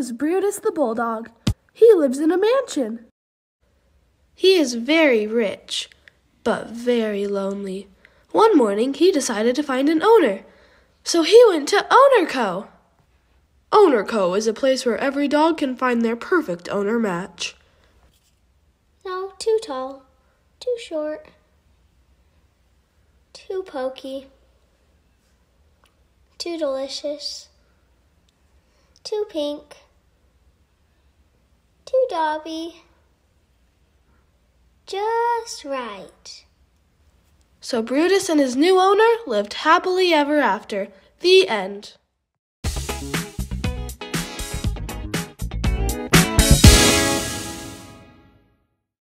is Brutus the Bulldog. He lives in a mansion. He is very rich, but very lonely. One morning, he decided to find an owner, so he went to Owner Co. Owner Co. is a place where every dog can find their perfect owner match. No, too tall, too short, too pokey, too delicious, too pink, too Dobby, just right. So Brutus and his new owner lived happily ever after. The end.